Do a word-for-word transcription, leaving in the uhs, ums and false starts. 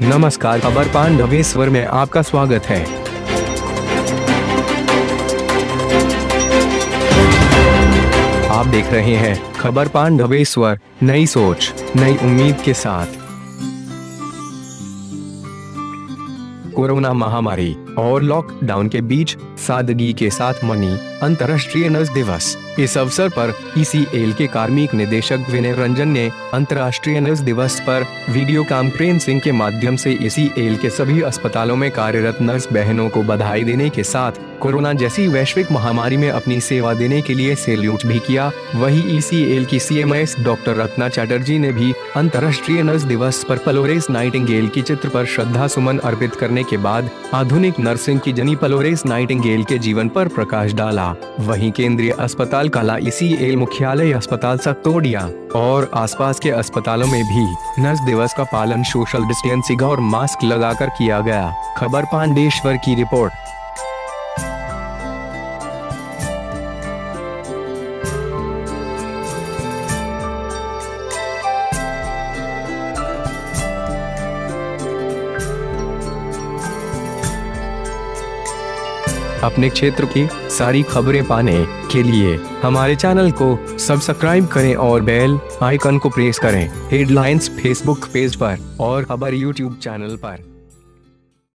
नमस्कार, खबर पांडवेश्वर में आपका स्वागत है। आप देख रहे हैं खबर पांडवेश्वर, नई सोच नई उम्मीद के साथ। कोरोना महामारी और लॉकडाउन के बीच सादगी के साथ मनी अंतर्राष्ट्रीय नर्स दिवस। इस अवसर पर ई सी एल के कार्मिक निदेशक विनय रंजन ने अंतर्राष्ट्रीय नर्स दिवस पर वीडियो कॉन्फ्रेंसिंग के माध्यम से ई सी एल के सभी अस्पतालों में कार्यरत नर्स बहनों को बधाई देने के साथ कोरोना जैसी वैश्विक महामारी में अपनी सेवा देने के लिए सैल्यूट भी किया। वहीं ई सी एल की C M S doctor Ratna Chatterjee ने भी अंतर्राष्ट्रीय नर्स दिवस पर फ्लोरेंस नाइटिंगेल की चित्र पर श्रद्धा सुमन अर्पित करने के बाद आधुनिक नर्सिंग की जनी फ्लोरेंस नाइटिंगेल के जीवन पर प्रकाश डाला। वहीं केंद्रीय अस्पताल काला ई सी एल मुख्यालय अस्पताल सक्तोडिया और आसपास के अस्पतालों में भी नर्स दिवस का पालन सोशल डिस्टेंसिंग और मास्क लगाकर किया गया। खबर पांडेश्वर की रिपोर्ट। अपने क्षेत्र की सारी खबरें पाने के लिए हमारे चैनल को सब्सक्राइब करें और बेल आइकन को प्रेस करें। हेडलाइंस फेसबुक पेज पर और खबर यूट्यूब चैनल पर।